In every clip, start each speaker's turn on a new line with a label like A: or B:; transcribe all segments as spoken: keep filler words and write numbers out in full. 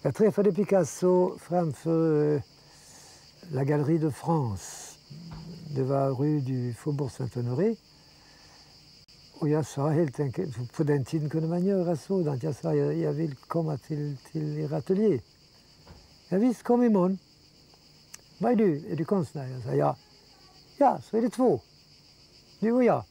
A: Jag träffade Picasso framför La Galerie de France. Det var Rue du Faubourg Saint-Honoré. Och jag sa helt enkelt, på den tiden kunde man göra sådant. Jag sa, jag, jag vill komma till, till er atelier. Ja, visst, kom imorgon. Vad är du? Är du konstnär? Jag sa, ja. Ja, så är det två. Du och jag.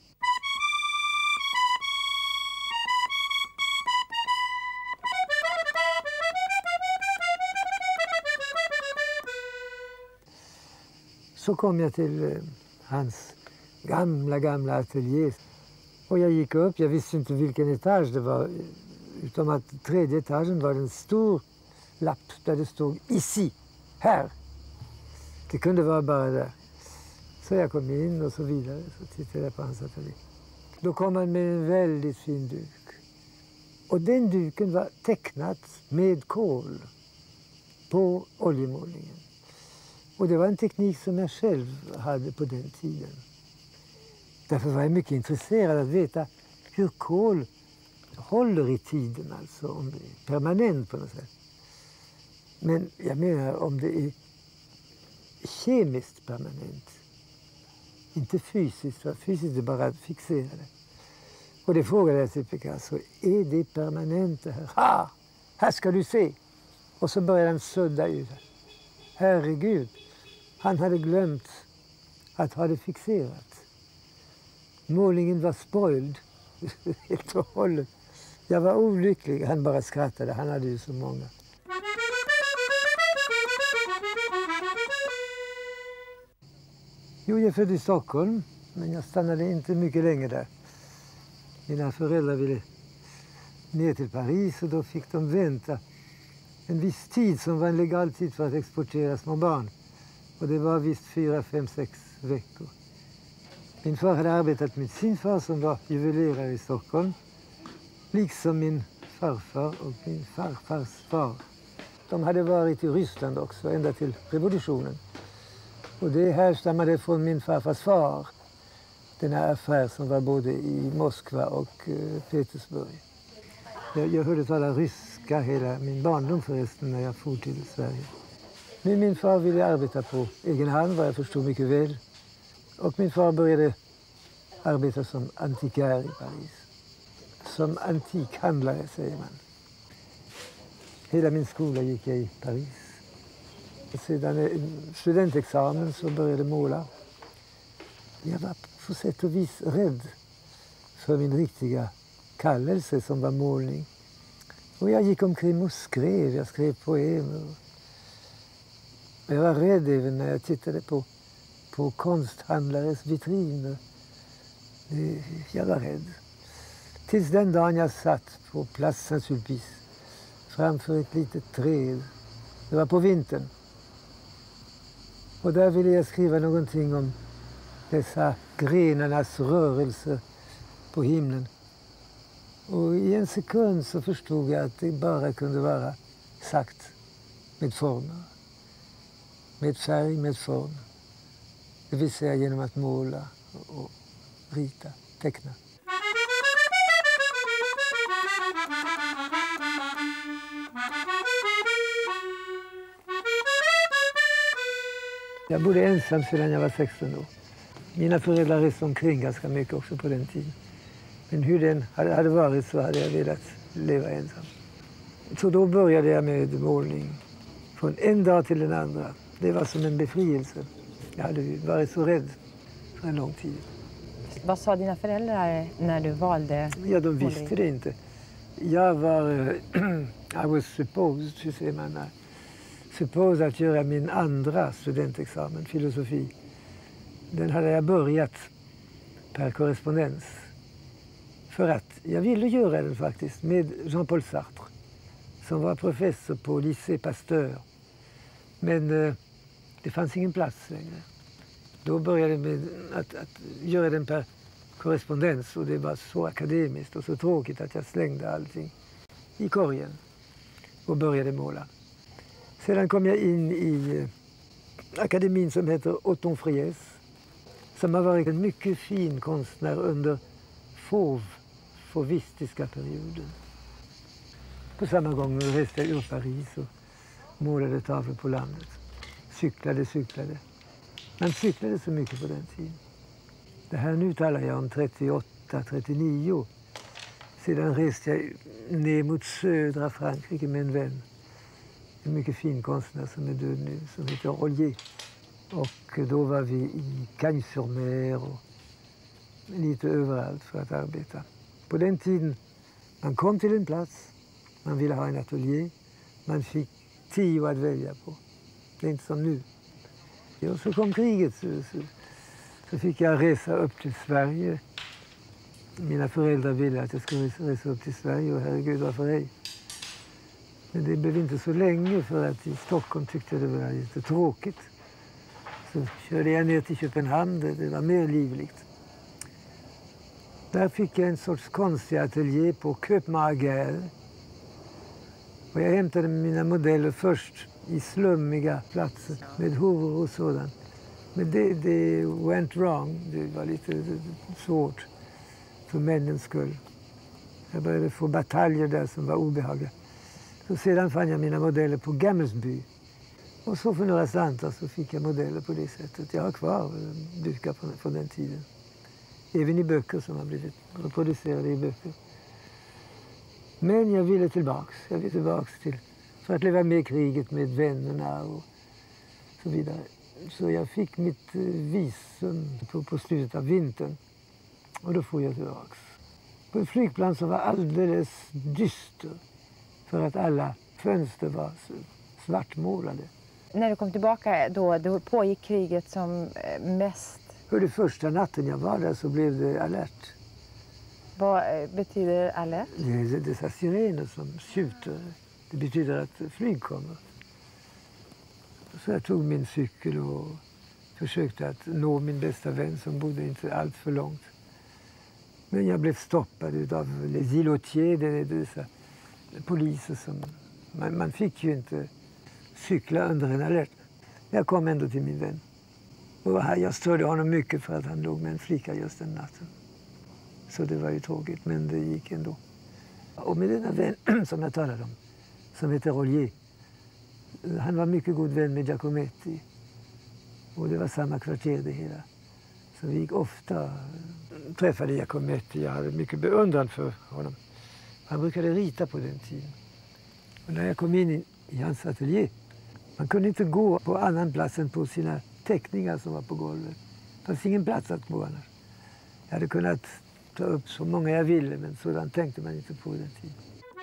A: Så kom jag till eh, hans gamla, gamla atelier. Och jag gick upp, jag visste inte vilken etage det var. Utom att tredje etagen var en stor lapp där det stod ici, här. Det kunde vara bara där. Så jag kom in och så vidare, så tittade jag på hans atelier. Då kom han med en väldigt fin duk. Och den duken var tecknad med kol på oljemålningen. Och det var en teknik som jag själv hade på den tiden. Därför var jag mycket intresserad att veta hur kol håller i tiden, alltså om det är permanent på något sätt. Men jag menar om det är kemiskt permanent, inte fysiskt, för fysiskt är bara att fixera det. Och det frågade jag till Picasso, är det permanent det här? Ha! Här ska du se! Och så började han sudda ut. Herregud, han hade glömt att ha det fixerat. Målningen var spoiled helt och hållet. Jag var olycklig, han bara skrattade, han hade ju så många. Jo, jag föddes i Stockholm, men jag stannade inte mycket länge där. Mina föräldrar ville ner till Paris och då fick de vänta en viss tid som var en legal tid för att exportera små barn. Och det var visst fyra, fem, sex veckor. Min far hade arbetat med sin far som var juvelerare i Stockholm. Liksom min farfar och min farfars far. De hade varit i Ryssland också ända till revolutionen. Och det härstammade från min farfars far. Den här affär som var både i Moskva och uh, Petersburg. Jag, jag hörde tala ryska hela min barndom förresten när jag for till Sverige. Men min far ville arbeta på egen hand, vad jag förstod mycket väl. Och min far började arbeta som antikär i Paris. Som antikhandlare, säger man. Hela min skola gick jag i Paris. Sedan studentexamen så började jag måla. Jag var på sätt och vis rädd för min riktiga kallelse som var målning. Och jag gick omkring och skrev, jag skrev poemer. Och jag var rädd även när jag tittade på, på konsthandlares vitriner. Jag var rädd. Tills den dagen jag satt på Place Saint-Sulpice framför ett litet träd. Det var på vintern. Och där ville jag skriva någonting om dessa grenarnas rörelser på himlen. Och i en sekund så förstod jag att det bara kunde vara sagt med former. Med färg, med form. Det vill säga genom att måla och rita, teckna. Jag bodde ensam sedan jag var sexton år. Mina föräldrar reste omkring ganska mycket också på den tiden. Men hur den hade varit så hade jag velat leva ensam. Så då började jag med målning. Från en dag till den andra. Det var som en befrielse. Jag hade varit så rädd för en lång tid.
B: Vad sa dina föräldrar när du valde?
A: Ja, de visste det inte. Jag var... I was supposed, hur säger man där? Supposed att göra min andra studentexamen, filosofi. Den hade jag börjat per korrespondens. För att jag ville göra den faktiskt med Jean-Paul Sartre. Som var professor på Lycée Pasteur. Men eh, det fanns ingen plats längre. Då började jag med att, att göra den per korrespondens. Och det var så akademiskt och så tråkigt att jag slängde allting i korgen. Och började måla. Sedan kom jag in i eh, akademin som heter Othon Friès. Som har varit en mycket fin konstnär under fauve, fauvistiska perioden. På samma gång reste jag ur Paris och målade tavlor på landet. Cyklade, cyklade. Man cyklade så mycket på den tiden. Det här nu talar jag om trettioåtta, trettionio. Sedan reste jag ner mot södra Frankrike med en vän. En mycket fin konstnär som är död nu, som heter Rollier. Och då var vi i Cagnes-sur-Mer och lite överallt för att arbeta. På den tiden, man kom till en plats, man ville ha en atelier, man fick tio att välja på. Det är inte som nu. Och så kom kriget, så, så, så fick jag resa upp till Sverige. Mina föräldrar ville att jag skulle resa upp till Sverige och herregud varför ej. Men det blev inte så länge för att i Stockholm tyckte jag det var lite tråkigt. Så körde jag ner till Köpenhamn, det var mer livligt. Där fick jag en sorts konstig ateljé på Köp Margell. Och jag hämtade mina modeller först i slummiga platser med horor och sådant. Men det, det went wrong, det var lite svårt för männens skull. Jag började få bataljer där som var obehagliga. Så sedan fann jag mina modeller på Gammelsby. Och så för några slantar så fick jag modeller på det sättet. Jag har kvar dukar från, från den tiden. Även i böcker som har blivit reproducerade i böcker. Men jag ville tillbaks. Jag ville tillbaks till, för att leva med kriget med vännerna och så vidare. Så jag fick mitt visum på, på slutet av vintern. Och då får jag tillbaks. På ett flygplan som var alldeles dyster. För att alla fönster var svartmålade.
B: När du kom tillbaka då, då pågick kriget som mest.
A: För det första natten jag var där så blev det alert.
B: Vad betyder alert?
A: Det är dessa sirener som tjuter. Det betyder att flyg kommer. Så jag tog min cykel och försökte att nå min bästa vän som bodde inte allt för långt. Men jag blev stoppad av les îlotiers, det är dessa poliser som... Man, man fick ju inte cykla under en alert. Jag kom ändå till min vän. Och jag störde honom mycket för att han låg med en flicka just den natten. Så det var ju tråkigt, men det gick ändå. Och med denna vän som jag talade om, som heter Rollier. Han var mycket god vän med Giacometti. Och det var samma kvarter det hela. Så vi gick ofta, träffade Giacometti. Jag hade mycket beundran för honom. Han brukade rita på den tiden. Och när jag kom in i, i hans atelier, man kunde inte gå på annan plats än på sina teckningar som var på golvet. Det fanns ingen plats att gå annars. Jag hade kunnat ta upp så många jag ville, men sådant tänkte man inte på den tiden.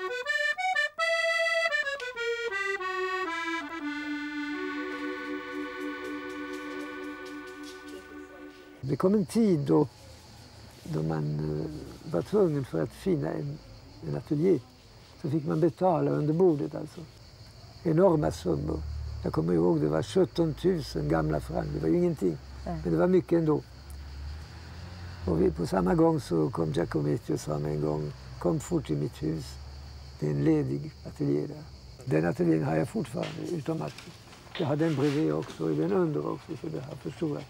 A: Det kom en tid då, då man var tvungen för att finna en, en atelier. Så fick man betala under bordet alltså. Enorma summor. Jag kommer ihåg det var sjutton tusen gamla franc. Det var ju ingenting. Mm. Men det var mycket ändå. Och vi, på samma gång så kom Giacometti och sa mig en gång, kom fort till mitt hus. Det är en ledig ateljé där. Den ateljén har jag fortfarande, utom att jag har den bredvid också och den under också, så det har förstorat.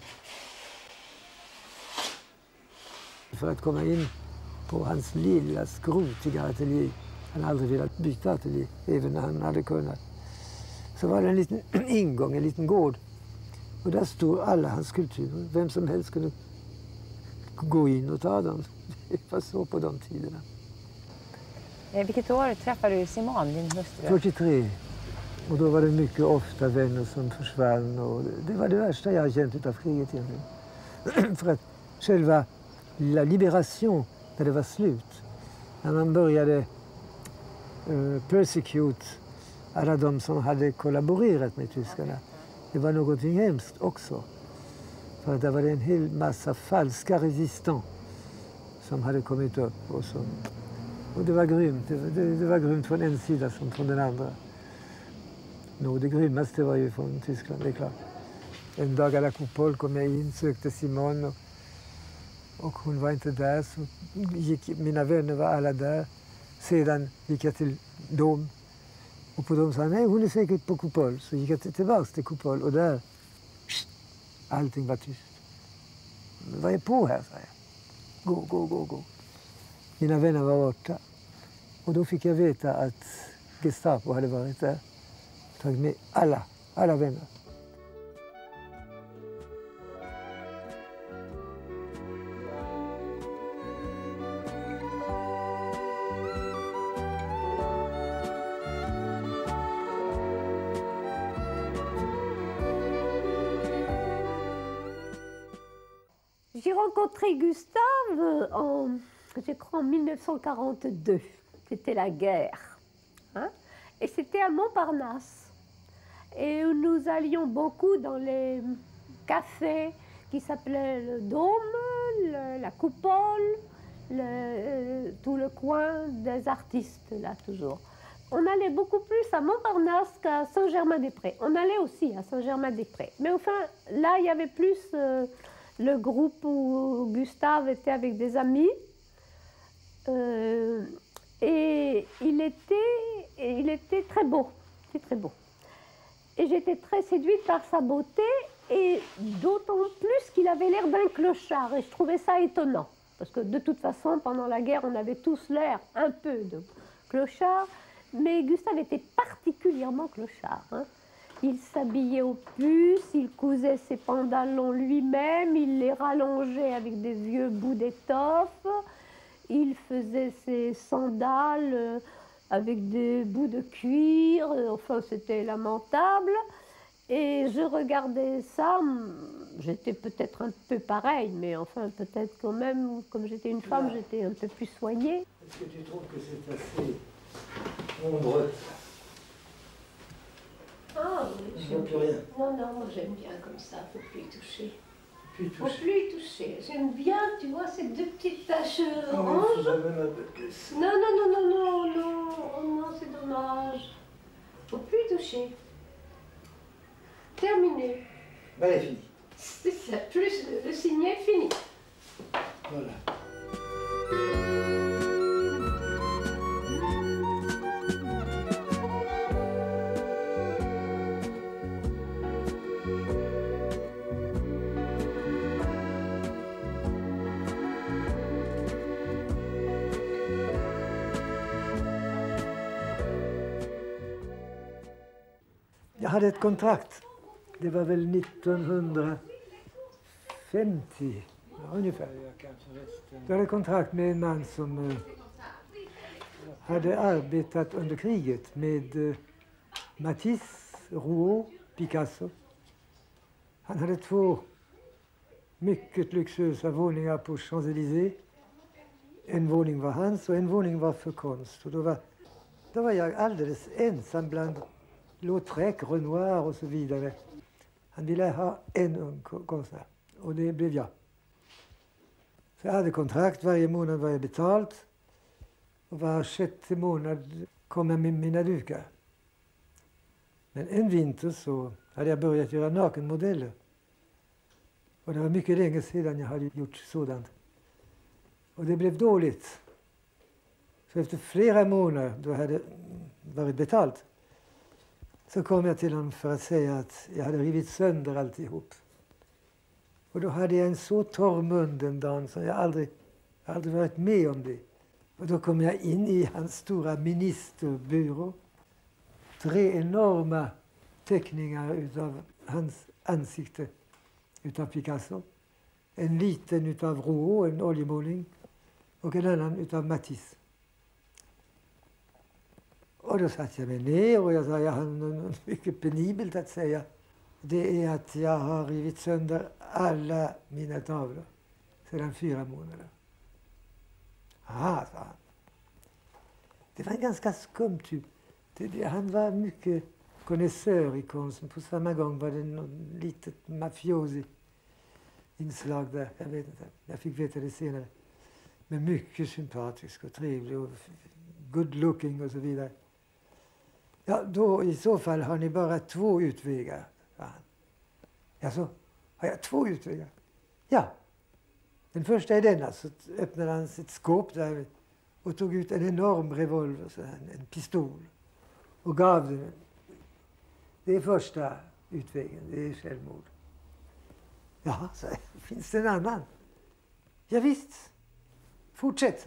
A: För att komma in på hans lilla skrotiga ateljé, han hade aldrig velat byta ateljé, även när han hade kunnat. Så var det en liten ingång, en liten gård. Och där stod alla hans skulpturer. Vem som helst kunde gå in och ta dem. Det var så på de tiderna.
B: Vilket år träffade du Simone, din hustru?
A: fyrtiotre. Och då var det mycket ofta vänner som försvann. Och det var det värsta jag har känt utav kriget egentligen. För att själva la liberation, när det var slut. När man började uh, persecute alla de som hade kollaborerat med tyskarna. Det var något hemskt också. För att det var en hel massa falska resistans som hade kommit upp. Och, som, och det var grymt. Det, det, det var grymt från en sida som från den andra. Nå, det grymmaste var ju från Tyskland, det är klart. En dag à la Coupole kom jag in, sökte Simone. Och, och hon var inte där, så gick, mina vänner var alla där. Sedan gick jag till Dom. Och på dem sa han, nej hon är säkert på Coupole. Så gick jag tillbaka till Coupole och där, pst, allting var tyst. Vad är på här, sa jag. Gå, gå, gå, gå. Mina vänner var borta. Och då fick jag veta att Gestapo hade varit där. tagit med alla, alla vänner.
C: J'ai rencontré Gustave en, je crois, en mille neuf cent quarante-deux. C'était la guerre. Hein? Et c'était à Montparnasse. Et nous allions beaucoup dans les cafés qui s'appelaient le Dôme, le, la Coupole, le, euh, tout le coin des artistes, là, toujours. On allait beaucoup plus à Montparnasse qu'à Saint-Germain-des-Prés. On allait aussi à Saint-Germain-des-Prés. Mais enfin, là, il y avait plus euh, le groupe où Gustave était avec des amis. Euh, et il était, il était très beau. C'était très beau. Et j'étais très séduite par sa beauté, et d'autant plus qu'il avait l'air d'un clochard. Et je trouvais ça étonnant. Parce que de toute façon, pendant la guerre, on avait tous l'air un peu de clochard. Mais Gustave était particulièrement clochard. Hein. Il s'habillait aux puces, il cousait ses pantalons lui-même, il les rallongeait avec des vieux bouts d'étoffe, il faisait ses sandales avec des bouts de cuir, enfin c'était lamentable. Et je regardais ça, j'étais peut-être un peu pareil, mais enfin peut-être quand même, comme j'étais une femme, j'étais un peu plus soignée.
A: Est-ce que tu trouves que c'est assez ombreux?
C: Ah oui,
A: je ne vois plus rien.
C: Non, non, moi j'aime bien comme ça, il ne faut plus y toucher.
A: Plus
C: Il ne faut
A: touché.
C: plus y toucher. J'aime bien, tu vois, ces deux petites taches
A: Ah,
C: oranges.
A: il faut même un peu plus.
C: Non, non, non, non, non, non, oh non, c'est dommage. Il ne faut plus y toucher. Terminé.
A: Ben, elle est finie.
C: C'est ça, plus le, le signet fini.
A: Voilà. Jag hade ett kontrakt. Det var väl nittonhundrafemtio ja, ungefär. Jag hade ett kontrakt med en man som eh, hade arbetat under kriget med eh, Matisse, Rouault, Picasso. Han hade två mycket luxuösa våningar på Champs-Élysées. En våning var hans och en våning var för konst. Och då, var, då var jag alldeles ensam bland Lautrec, Renoir och så vidare. Han ville ha en ung konstnär och det blev jag. Så jag hade kontrakt, varje månad var jag betalt. Och var sjätte månad kom jag med mina dukar. Men en vinter så hade jag börjat göra nakenmodeller. Och det var mycket länge sedan jag hade gjort sådant. Och det blev dåligt. Så efter flera månader då jag hade varit betalt så kom jag till honom för att säga att jag hade rivit sönder alltihop. Och då hade jag en så torr mun den dagen som jag aldrig, aldrig varit med om det. Och då kom jag in i hans stora ministerbyrå. Tre enorma teckningar utav hans ansikte utav Picasso. En liten utav Rouault, en oljemålning. Och en annan utav Matisse. Och då satt jag mig ner och jag sa, jag har något mycket penibelt att säga. Det är att jag har rivit sönder alla mina tavlor sedan fyra månader. Ah, sa han. Det var en ganska skum typ. Det, det, han var mycket konnässör i konsten. På samma gång var det något litet mafiosi inslag där. Jag vet inte, jag fick veta det senare. Men mycket sympatisk och trevlig och good looking och så vidare. Ja, då i så fall har ni bara två utvägar, sa han. Ja, så har jag två utvägar? Ja. Den första är denna, så öppnade han sitt skåp där och tog ut en enorm revolver, så en, en pistol, och gav den. Det är första utvägen, det är självmord. Ja, så finns det en annan? Ja, visst. Fortsätt.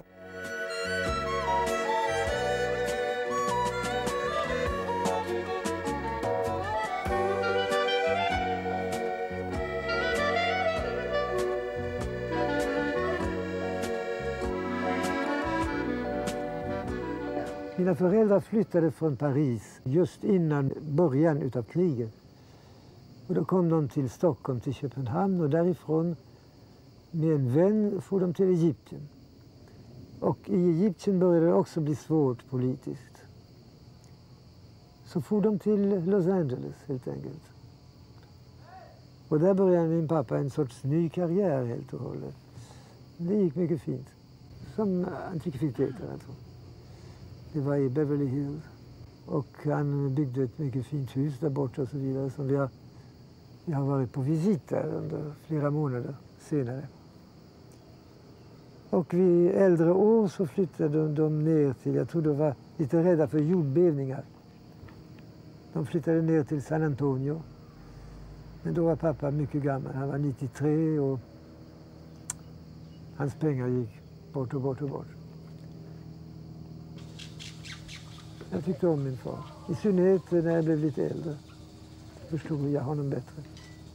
A: Mina föräldrar flyttade från Paris just innan början av kriget. Och då kom de till Stockholm, till Köpenhamn, och därifrån med en vän for de till Egypten. Och i Egypten började det också bli svårt politiskt. Så for de till Los Angeles helt enkelt. Och där började min pappa en sorts ny karriär helt och hållet. Det gick mycket fint. Som antikviteter alltså. Det var i Beverly Hills. Och han byggde ett mycket fint hus där borta och så vidare. Som vi har, vi har varit på visit där under flera månader senare. Och vid äldre år så flyttade de ner till, jag tror de var lite rädda för jordbävningar. De flyttade ner till San Antonio. Men då var pappa mycket gammal, han var nittiotre och hans pengar gick bort och bort och bort. Jag tyckte om min far, i synnerhet när jag blev lite äldre. Förstod jag honom bättre.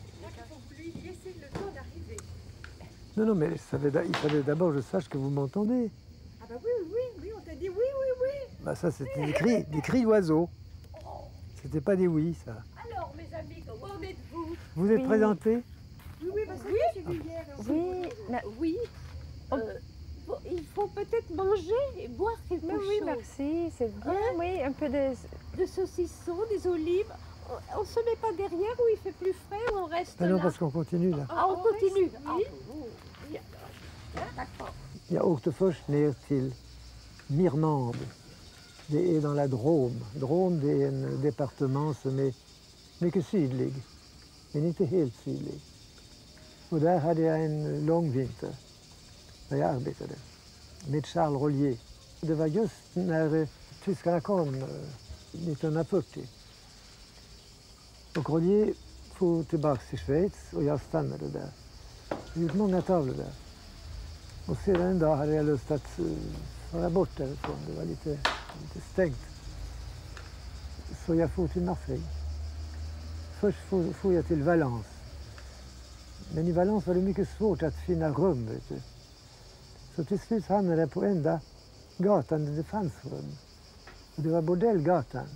A: Non, non, mais ça avait, il fallait d'abord que je sache que vous m'entendez.
D: Ah bah oui, oui, oui, on t'a dit oui, oui, oui.
A: Bah ça, c'était des cris, des cris d'oiseaux. C'était pas des oui, ça.
D: Alors, mes amis, comment en êtes-vous?
A: Vous êtes
B: Oui.
A: présentés?
D: Oui, oui, parce que
C: Oui.
D: j'ai vu hier.
B: Oui, mais-
C: Oui. Euh, bon, il faut peut-être manger et boire quelque
B: Mais oui,
C: chose.
B: merci, c'est bien.
C: Hein?
B: Oui, un peu de...
C: De saucisson, des olives. On ne se met pas derrière où il fait plus frais, ou on reste
A: Ah non,
C: là.
A: parce qu'on continue là.
C: Ah, on continue.
D: Oui.
C: Ah, oh, oui, alors. Hein, d'accord.
A: Jag åkte först ner till Mirmande. Det är dans la Drôme. Drôme, det är en departement som är mycket sydlig, men inte helt sydlig. Och där hade jag en lång vinter där jag arbetade med Charles Rollier. Det var just när eh, tyskarna kom eh, nittonhundrafyrtio. Och Rollier for tillbaka till Schweiz och jag stannade där. Jag gjorde många tavlor där. Och sedan en dag hade jag lust att uh, fara bort därifrån. Det var lite, lite stängt. Så jag for till Marseille. Först for, for jag till Valence. Men i Valence var det mycket svårt att finna rum, vet du. Så till slut hamnade jag på enda gatan där det fanns rum. Och det var Bordellgatan.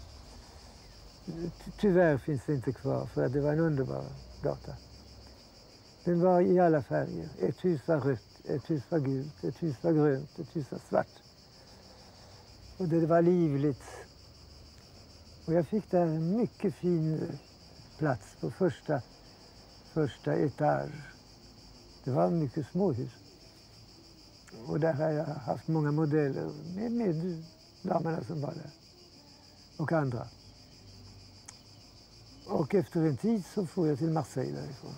A: Ty- Tyvärr finns det inte kvar, för att det var en underbar gata. Den var i alla färger. Ett hus var rött, ett hus var gult, ett hus var grönt, ett hus var svart. Och det var livligt. Och jag fick där en mycket fin plats på första, första etage. Det var mycket småhus. Och där har jag haft många modeller med, med damerna som var där. Och andra. Och efter en tid så får jag till Marseille därifrån.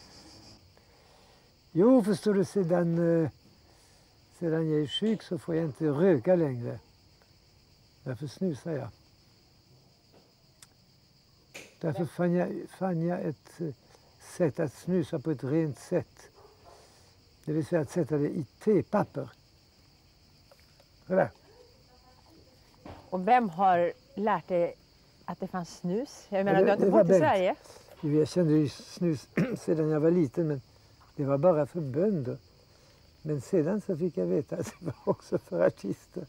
A: Jo, förstår du, sedan, eh, sedan jag är sjuk så får jag inte röka längre. Därför snusar jag. Därför fann jag, fann jag ett eh, sätt att snusa på ett rent sätt. Det vill säga att sätta det i tepapper. Sådär.
B: Och vem har lärt dig att det fanns snus? Jag menar,
A: det-
B: du har inte
A: det var
B: bott i
A: Bengt.
B: Sverige.
A: Jo, jag kände ju snus sedan jag var liten, men det var bara för bönder. Men sedan så fick jag veta att det var också för artister.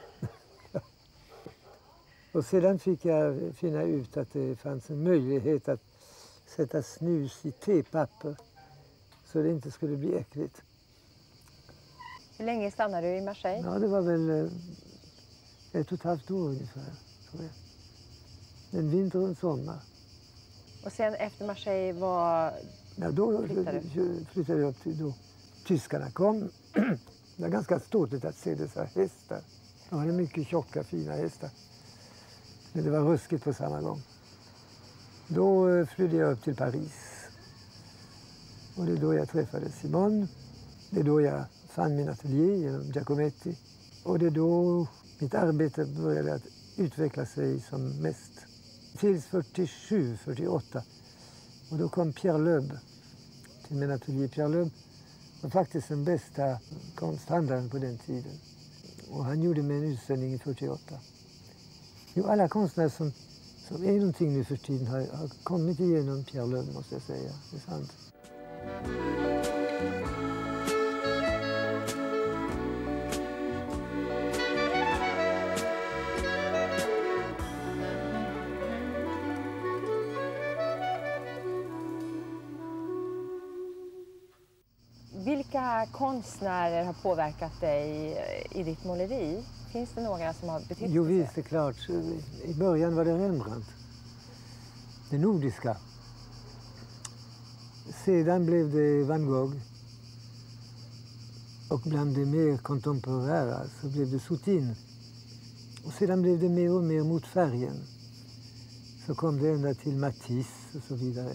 A: Och sedan fick jag finna ut att det fanns en möjlighet att sätta snus i tepapper så det inte skulle bli äckligt.
B: Hur länge stannade du i Marseille?
A: Ja, det var väl eh, ett och ett halvt år ungefär, tror jag. En vinter och en sommar.
B: Och sen efter Marseille var...
A: Ja, då
B: Flyttade
A: flyttade jag upp till då tyskarna kom. Det var ganska stort att se dessa hästar. De hade mycket tjocka, fina hästar. Men det var ruskigt på samma gång. Då eh, flydde jag upp till Paris. Och det är då jag träffade Simone. Det är då jag fann min ateljé genom Giacometti. Och det är då mitt arbete började att utveckla sig som mest. Tills fyrtiosju, fyrtioåtta. Och då kom Pierre Loeb till min ateljé. Pierre Loeb var faktiskt den bästa konsthandlaren på den tiden. Och han gjorde mig en utställning i fyrtioåtta. Jo, alla konstnärer som, som är någonting nu för tiden har, har kommit igenom Pierre Loeb, måste jag säga. Det är sant.
B: Vilka konstnärer har påverkat dig i ditt måleri? Finns det några som har betytt
A: Jo
B: sig?
A: visst, det är klart. I början var det Rembrandt. Det nordiska. Sedan blev det Van Gogh. Och bland det mer kontemporära så blev det Soutine. Och sedan blev det mer och mer mot färgen. Så kom det ända till Matisse och så vidare.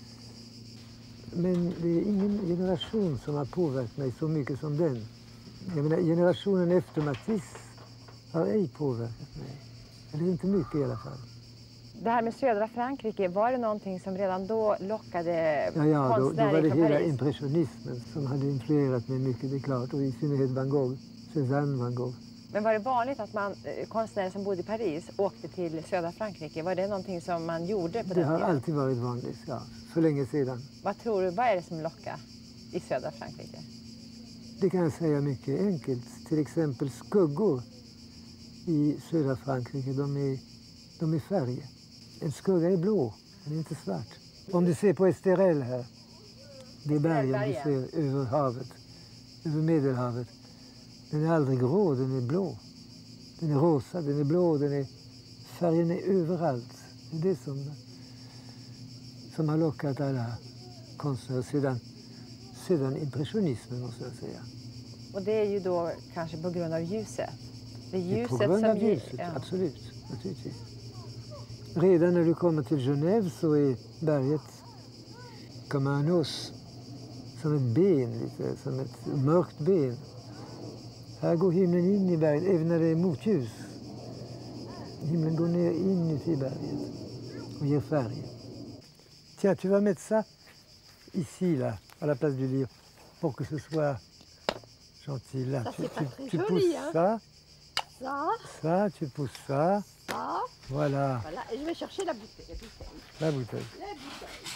A: Men det är ingen generation som har påverkat mig så mycket som den. Jag menar, generationen efter Matisse har ej påverkat mig. Eller inte mycket i alla fall.
B: Det här med södra Frankrike, var det någonting som redan då lockade
A: Ja, ja, då, då
B: konstnärer
A: var det
B: från
A: hela
B: Paris?
A: impressionismen som hade influerat mig mycket, det är klart. Och i synnerhet Van Gogh, Cézanne Van Gogh.
B: Men var det vanligt att man, konstnärer som bodde i Paris åkte till södra Frankrike? Var det någonting som man gjorde på
A: Det
B: den
A: har
B: tiden?
A: alltid varit vanligt, ja. För länge sedan.
B: Vad tror du, vad är det som lockar i södra Frankrike?
A: Det kan jag säga mycket enkelt. Till exempel skuggor i södra Frankrike, de är, de är färger. En skugga är blå, den är inte svart. Om du ser på Esterel här, det är bergen du ser över havet, över Medelhavet. Den är aldrig grå, den är blå. Den är rosa, den är blå, den är, färgen är överallt. Det är det som, som har lockat alla konstnärer sedan, sedan impressionismen, måste jag säga.
B: Och det är ju då kanske på grund av ljuset? Det är
A: Det är
B: ljuset
A: på grund
B: som
A: av
B: ger-
A: ljuset,
B: ja.
A: absolut, naturligtvis. Redan när du kommer till Genève så är berget comme un os, som ett ben, lite, som ett mörkt ben. Här går himlen in i berget, även när det är motljus. Himlen går ner inuti berget och ger färg. Tiens, tu vas mettre ça ici, là, à la place du livre, pour que ce soit gentil. Là,
C: Ça,
A: tu,
C: c'est pas
A: tu-
C: très
A: tu
C: joli,
A: pousses
C: hein.
A: ça,
C: Ça,
A: ça, tu pousses ça,
C: ça,
A: voilà,
C: voilà. Et je vais chercher la bouteille. La bouteille.
A: la bouteille.
C: La bouteille.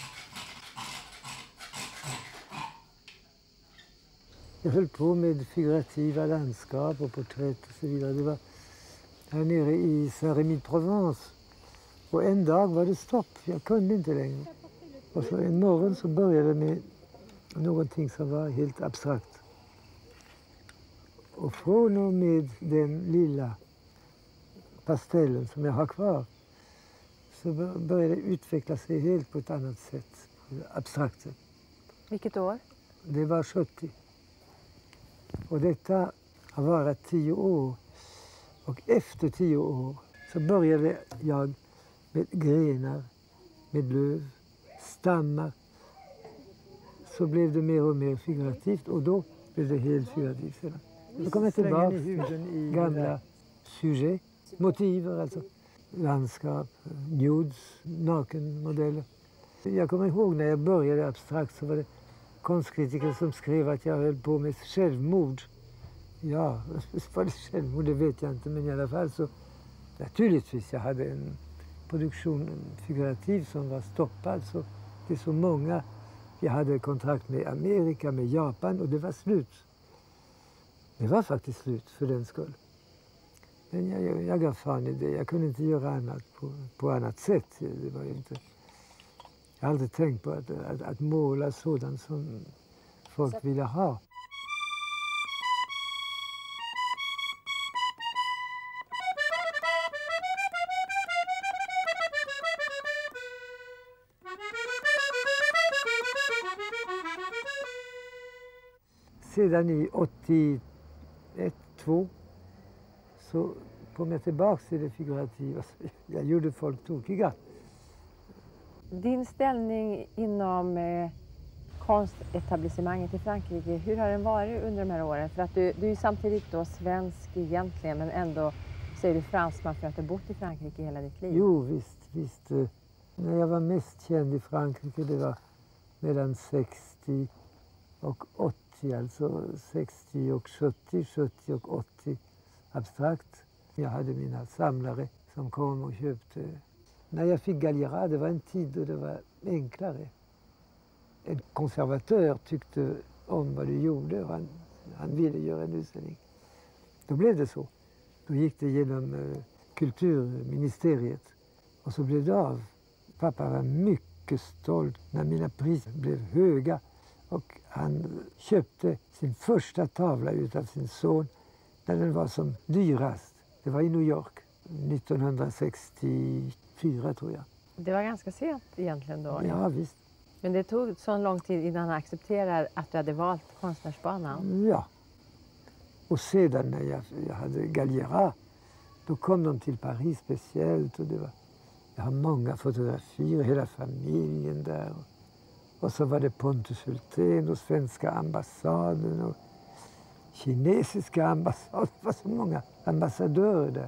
A: Jag höll på med figurativa landskap och porträtt och så vidare. Det var här nere i Saint-Rémy-de-Provence. Och en dag var det stopp, jag kunde inte längre. Och så en morgon så började jag med någonting som var helt abstrakt. Och från och med den lilla pastellen som jag har kvar så började det utveckla sig helt på ett annat sätt, på ett abstrakt sätt.
B: Vilket år?
A: Det var sjuttio. Och detta har varit tio år. Och efter tio år så började jag med grenar, med löv, stammar. Så blev det mer och mer figurativt och då blev det helt figurativt sedan. Då kom jag tillbaka till gamla sujet, motiver alltså. Landskap, nudes, nakenmodeller. Jag kommer ihåg när jag började abstrakt så var det konstkritiker som skrev att jag höll på med självmord. Ja, var det självmord det vet jag inte, men i alla fall så naturligtvis jag hade en produktion en figurativ som var stoppad så det är så många. Jag hade kontrakt med Amerika, med Japan och det var slut. Det var faktiskt slut för den skull. Men jag, jag, jag gav fan i det. Jag kunde inte göra annat på, på annat sätt. Det var ju inte... Jag har aldrig tänkt på att, att, att måla sådant som folk ville ha. Sedan i åttioett, två så kom jag tillbaka till det figurativa. Jag gjorde folk tokiga.
B: Din ställning inom eh, konstetablissemanget i Frankrike, hur har den varit under de här åren? För att du, du är samtidigt då svensk egentligen, men ändå så är du fransman för att du har bott i Frankrike hela ditt liv.
A: Jo, visst, visst. eh, När jag var mest känd i Frankrike, det var mellan sextio och åttio, alltså sextio och sjuttio, sjuttio och åttio abstrakt. Jag hade mina samlare som kom och köpte. När jag fick Galliera, det var en tid då det var enklare. En konservatör tyckte om vad du gjorde och han, han ville göra en utställning. Då blev det så. Då gick det genom eh, kulturministeriet och så blev det av. Pappa var mycket stolt när mina priser blev höga Och han köpte sin första tavla utav sin son när den var som dyrast. Det var i New York nittonhundrasextiofyra tror jag.
B: Det var ganska sent egentligen då.
A: Ja visst.
B: Men det tog så lång tid innan han accepterade att du hade valt konstnärsbanan.
A: Ja. Och sedan när jag, jag hade Galliera, då kom de till Paris speciellt. Och det var, jag har många fotografier, hela familjen där. Och, och så var det Pontus Hultén och svenska ambassaden och kinesiska ambassaden. Det var så många ambassadörer där.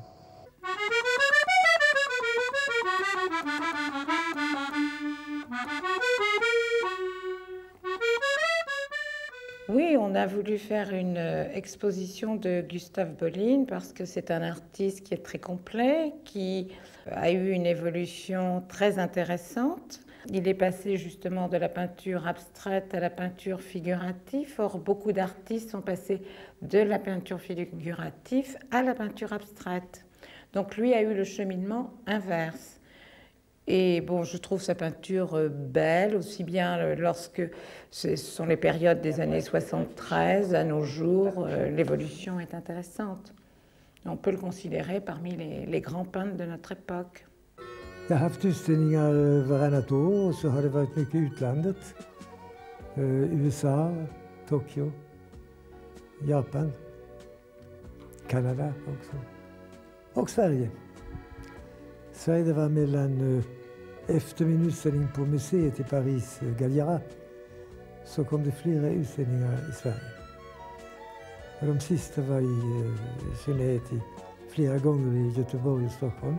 E: Oui, on a voulu faire une exposition de Gustave Boline parce que c'est un artiste qui est très complet, qui a eu une évolution très intéressante. Il est passé justement de la peinture abstraite à la peinture figurative. Or, beaucoup d'artistes sont passés de la peinture figurative à la peinture abstraite. Donc lui a eu le cheminement inverse. Et bon, je trouve sa peinture belle, aussi bien lorsque ce sont les périodes des années soixante-treize à nos jours, l'évolution est intéressante. On peut le considérer parmi les, les grands peintres de notre époque.
A: Jag har haft utställningar varannat år och så har det varit mycket utlandet. U S A, Tokyo, Japan, Kanada också. Och Sverige. Sverige var mellan, efter min utställning på museet i Paris, Galliera, så kom det flera utställningar i Sverige. Och de sista var i synnerhet i, flera gånger i Göteborg och Stockholm.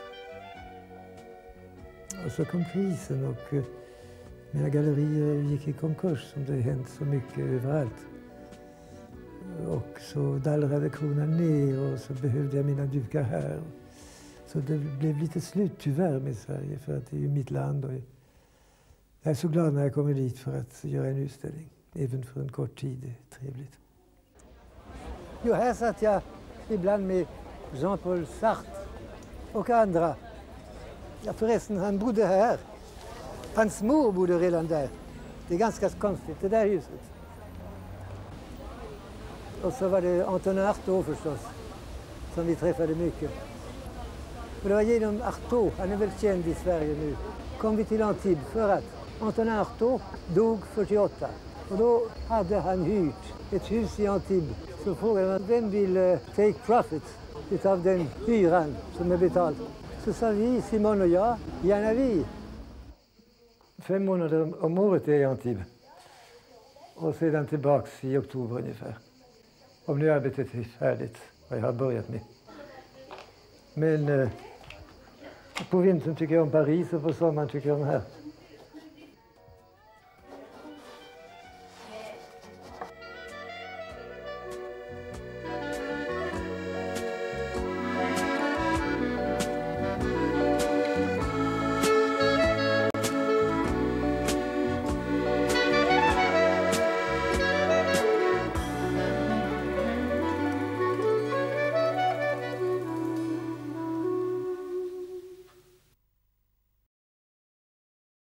A: Och så kom krisen och mina gallerier gick i konkurs som det hänt så mycket överallt. Och så dallrade kronan ner och så behövde jag mina dukar här. Så det blev lite slut tyvärr med Sverige för att det är ju mitt land. Och jag är så glad när jag kommer dit för att göra en utställning. Även för en kort tid, det är trevligt. Jo, här satt jag ibland med Jean-Paul Sartre och andra. Ja, förresten, han bodde här. Hans mor bodde redan där. Det är ganska konstigt, det där huset. Och så var det Antonin Artaud förstås, som vi träffade mycket. Och det var genom Artaud, han är väl känd i Sverige nu, kom vi till Antibes för att Antonin Artaud dog fyrtioåtta. Och då hade han hyrt ett hus i Antibes. Så frågade man, vem vill uh, take profit utav den hyran som är betald? Så sa vi, Simon och jag, gärna vi. Fem månader om året är jag i Antibes. Och sedan tillbaks i oktober ungefär. Om nu arbetet är färdigt, vad jag har börjat med. Men eh, på vintern tycker jag om Paris och på sommaren tycker jag om här.